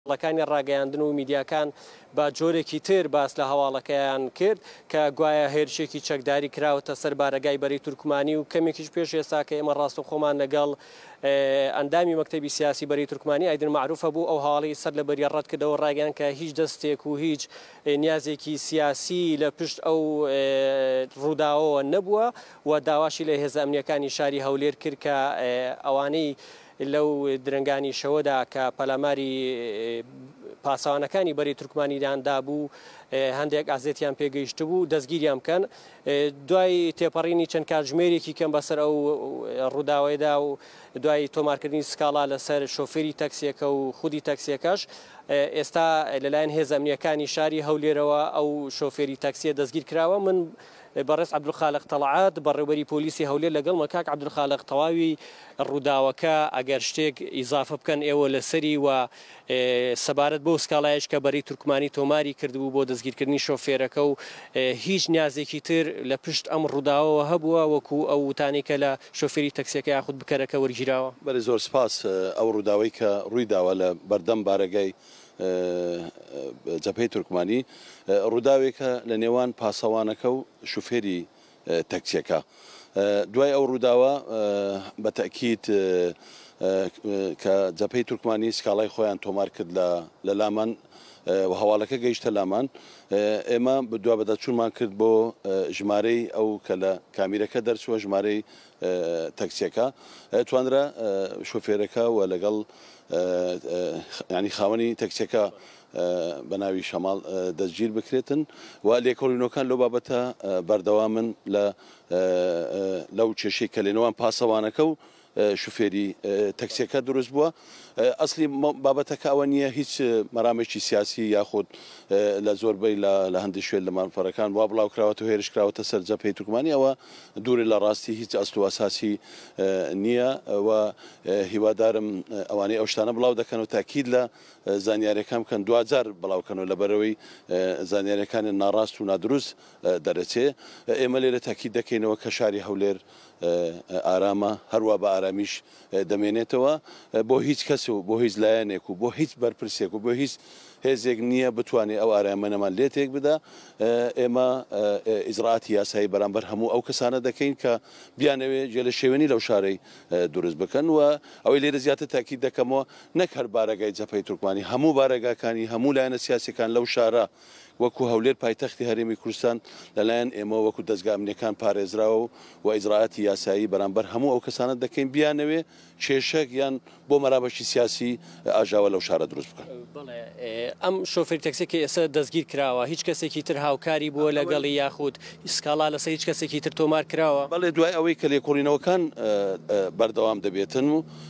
هەواڵەکانی ڕاگەیاندن و میدیاکان با جۆرێکی تر باس لە هەواڵەکەیان کرد کە گوایە هێرشێکی چەکداری کراوەتە سەر بارەگای بەری تورکمانی و کەمێکیش پێش ئێستا کە ئێمە ڕاست و خۆمان لەگەڵ ئەندامی مەکتەبی سیاسی بەری تورکمانی ئایدن معروفە بوو ئەو هاڵی سەر لە بەریە ڕەت کردەوە ڕاگەیان کە هیچ دەستێک و هیچ نیازێکی سیاسی لە پشت ئەو ڕووداوەوە نەبووە و داواشی لە هێزە ئەمنیەکانی شاری هەولێر کرد کە ئەوانەی لەو درنگانی شەوەدا کە پەلاماری پاسەوانەکانی بەری تورکمانیداندا بوو هەندێک ئازێتیان پێگەیشت بوو دەستگیریان بکەن دوای تێپەڕینی چەند کاتژمێرێکی کەم بەسەر ئەو ڕووداوەیەدا و دوای تۆمارکردنی سکاڵا لەسەر شۆفێری تەکسیەکە و خودی تەکسیەکەش ئێستا لەلایەن هێزە ئەمنیەکانی شاری هەولێرەوە ئەو شۆفێری تەکسیە دەستگیر کراوە. من بەڕێز عەبدولخالق تەڵعات بەڕێوەبەری پۆلیسی هەولێر لەگەڵمە کاک عەبدولخالق تەواوی ڕووداوەکە ئەگەر شتێک ئیزافە بکەن ئێوە لەسەری و سەبارەت بۆ سکاڵایش کە بەری تورکمانی تۆماری کردبوو بۆ دەستگیرکردنی شۆفێرەکە و هیچ نیازێکی تر لە پشت ئەم ڕووداوەوە هەبووە وەکو ئەو وتانی کە لە شۆفێری تەکسیەکە یاخود بکەرەکە وەرگیراوە. بەری زۆر سپاس. ئەو ڕووداوەی کە ڕوویداوە لە بەردەم بارەگای جەبهەی تورکمانی ڕووداوێکە لە نێوان پاسەوانەکە و شوفێری تەکسیەکە. دوای ئەو ڕووداوە بە تەکید کە جەبهەی تورکمانی سکاڵای خۆیان تۆمار کرد لە لامان و هەواڵەکە گەیشتە لامان ئێمە دوا بەدەچوونمان کرد بۆ ژمارەی ئەو کە لە کامیرەکە دەرچووە ژمارەی تەکسیەکە توانرە شۆفێرەکە و لەگەڵ ینی خاوەنی تەکسیەکە بە ناوی شەماڵ دەستگیر بکرێتن و لێکۆڵینەکان لەو بابەتە بەردەوامن لەو کێشەی کە لێنەوەن پاسەوانەکە و شوفێری تەکسیەکە دروست بووە. ئەسلی بابەتەکە ئەوە نییە هیچ مەرامێکی سیاسی یاخود لە زۆربەی لە هەندی شوێن لە مانفەرەکان وا بڵاو کراوەتە و هێرشکراوەتە سەر جەبهەی تورکمانی ئەوە دووری لە ڕاستی هیچ ئەسڵ و ئەساسی نییە و هیوادارم ئەوانەی ئەو شتانە بڵاو دەکەن و تاکید لە زانیاریەکان بکەن دوجار بڵاوکەنەوە لەبەرەوەی زانیاریەکانی ناڕاست و نادروست دەرەچێ. ئێمە لێرە تاکید دەکەینەوە کە شاری هەولێر ئارامە هەروە بە ئارامیش دەمێنێتەوە بۆ هیچ کەس و بۆ هیچ لایەنێک و بۆ هیچ بەرپرسێک و بۆ هیچ هێزێک نییە بتوانێت ئەو ئارامەنەمان لێ تێک بدا. ئێمە ئیجراعاتی یاسایی بەرامبەر هەموو ئەو کەسانە دەکەین کە بیانەوێ جێلە شێوێنی لەو شارەی دروست بکەن و ئەوەی لێرە زیاتر تاکید دەکەمەوە نەک هەر بارەگای جەبهەی تورکمانی هەموو بارەگاکانی هەموو لایەنە سیاسیەکان لەو شارە وەکو هەولێر پایتەختی هەرێمی کوردستان لەلایەن ئێمە وەکو دەستگا ئەمنیەکان پارێزراوە و ئیجراعاتی یاسایی بەرامبەر هەموو ئەو کەسانە دەکەین بیانەوێ کێشەک یان بۆ مەرابەشی سیاسی ئاژاوە لەو شارە دروست بکەن. ئەم شۆفێری تەکسیەکە ئێستا دەستگیر کراوە هیچ کەسێکی تر هاوکاری بووە لەگەڵی یاخود ئیسکاڵا لەسەر هیچ کەسێکی تر تۆمار کراوە؟ بەڵێ دوای ئەوەی کە لێکۆڵینەوەکان بەردەوام دەبێتن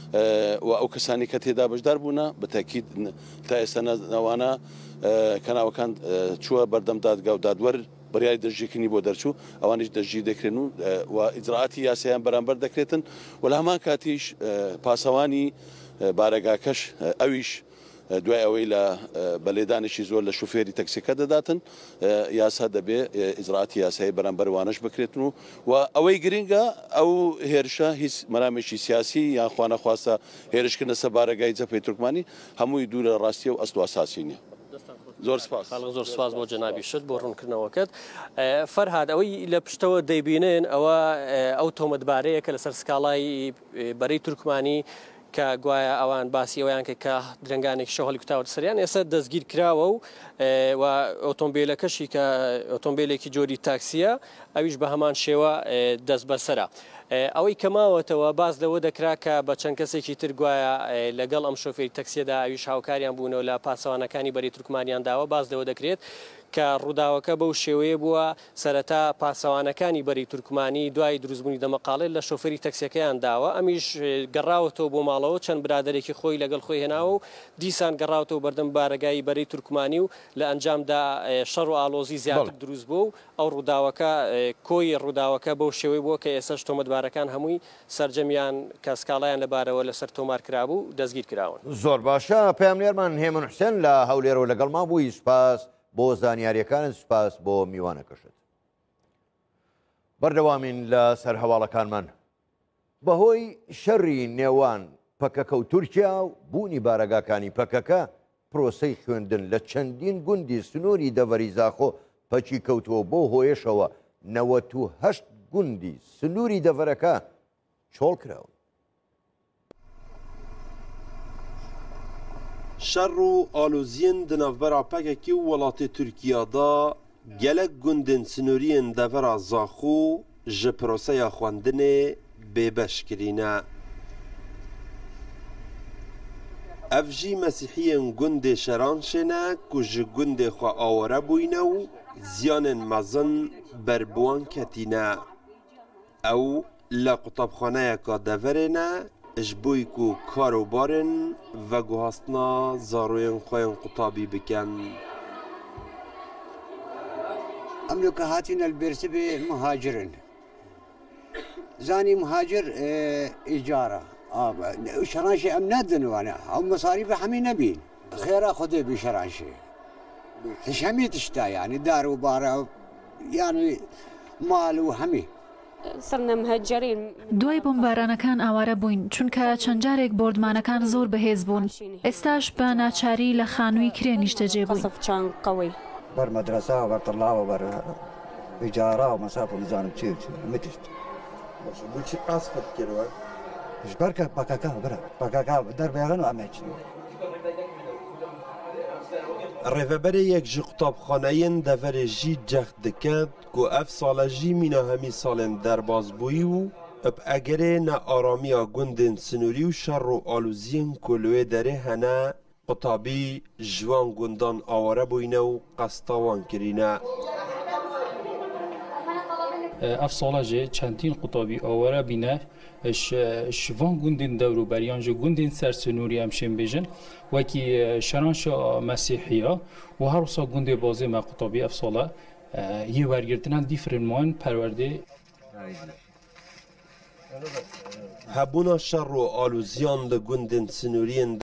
و ئەو کەسانی کە تێدا بەشدار بوونە بە تاکید تا ئێستا نەوانە کەناوەکان چووە بەردەم دادگا و دادوەر بڕیاری دەژێکنی بۆ دەرچوو ئەوانش دەژی دەکرێن و ئیجراعاتی یاساییان بەرامبەر دەکرێتن و لە هەمان کاتیش پاسەوانی بارەگاکەش ئەویش دوای ئەوەی لە بەلێدانشی زۆر لە شوفێری تەکسیەکە دەداتن یاسا دەبێ ئیجراعاتی یاسایی بەرامبەر وانش بکرێتن و ئەوەی گرنگە ئەو هێرشە هیچ مەرامێکی سیاسی یان خوا نەخواستە هێرشکردنە سەر بارەگای جەبهەی تورکمانی هەمووی دوور لە ڕاستیە و ئەسڵ و ئاساسی نییە. زۆر سپاس زۆر سپاس بۆ جەنابی شت بۆ ڕوونکردنەوەکەت. فەرهاد ئەوەی لە پشتەوە دەیبینن ئەوە ئەو تۆمەتبارەیە کە لەسەر سکاڵای بەرەی تورکمانی کە گوایە ئەوان باسی ئەویان کە درنگانێکی شەهۆڵی کوتاوە سەریان ئێستا دەستگیر کراوە و ئۆتۆمبیلەکەشی کە ئۆتۆمبیلێکی جۆری تاکسیە ئەویش بە هەمان شێوە دەست بەسەرە. ئەوەی کەماوەتەوە باز لەوە دەکرا کە بە چەند کەسێکی تر گوایە لەگەڵ ئەم شۆفێری تەکسیەدا ئەویش هاوکاریان بوونەوە لە پاسەوانەکانی بەری تورکمانیان داوە باز لەوە دەکرێت کە ڕووداوەکە بەو شێوەیە بووە سەرەتا پاسەوانەکانی بەری تورکمانی دوای دروستبوونی دەمەقاڵێت لە شۆفێری تەکسیەکەیان داوە ئەمیش گەڕاوەتەوە بۆ ماڵەوە چەند برادێکی خۆی لەگەڵ خۆی هێناوە و دیسان گەڕاوەتەوە بەردەم بارەگای بەری تورکمانی و لە ئەنجامدا شەڕ و ئالۆزی زیاتر دروست بوو و ئەو ڕووداوەکە کۆی ڕووداوەکە بەو شێوەی بووە کە ئێستا تۆمەتبارەکان هەمووی سەرجەمیان کە سکاڵایان لەبارەوە لەسەر تۆمار کرابوو دەستگیر کراون. زۆر باشە پەیامنێرمان هێمن حوسێن لە هەولێرەوە لەگەڵمان بووی سوپاس بۆ زانیاریەکانت سوپاس بۆ میوانەکەشت. بەردەوامین لە سەر هەواڵەکانمان بەهۆی شەڕی نێوان پەکەکە و تورکیا و بوونی بارەگاکانی پەکەکە پرۆسەی خوێندن لە چەندین گوندی سنووری دەڤەری زاخۆ پەچی کەوتووە بۆ هۆیشەوە 98 گوندی سنووری دەڤەرەکە چۆڵ کراون. شەڕ و ئالۆزیین di navbera pekekî û welatê Tirkiya da gelek gundên sinûriyên devera Zaxû ji proseya xwendinê bêbeş kirîne. Ev jî mesîhiyên gundê Şeranşê ne ku ji gundê xwe aware bûyne û ziyanên mezin ber bi wan ketîne. Ew li qutabxaneyeka deverê ne ji bo ku karobarên veguhastina zaroyên xwe yên qutabî bikin. أملك هاتين البرسبة مهاجرين زاني مهاجر إيجارة شرانشي أم ندن وانا هم مصاريف حمي نبين خير أخذ بشرانشي إيش همي تشتا يعني دار وبارة يعني مال وحمي صرنا مهجرين دوای بۆمبارانەکان ئاوارە بووین چونکە چەند جارێک بۆردمانەکان زۆر بەهێز بوون ئێستاش بە ناچاری لە خانووی کرێنیش دەجێ بووین قوي بر مدرسة وبر طلاب وبر إيجارة ومسافة نزانم تشيل متشت بچی قصفت کردوە؟ إيش بركة بكاكا در بيغنو أميتش Rêveberê yek ji qutabxaneyên deverê jî cex diket ku ev sala jî mîna hemî salên derbasbûyî û eb egerê nearamiya gundên sinûrî û şer û alûziyên ku li wê derê hene qutabî ji wan gundan aware bûyne û qesta wan kirîne. Ev sala jê çendîn qutabî aware bîne ji van gundên dewroberiyan ji gundên sersinûrî em şên bêjin wekî Şeranşa Mesîhiya û her wisa gundê bazê me qutabî ev sala yê wergirtinan dîfrên wan perwerdê Hebûna şer û alûziyan li gundên sinûriyên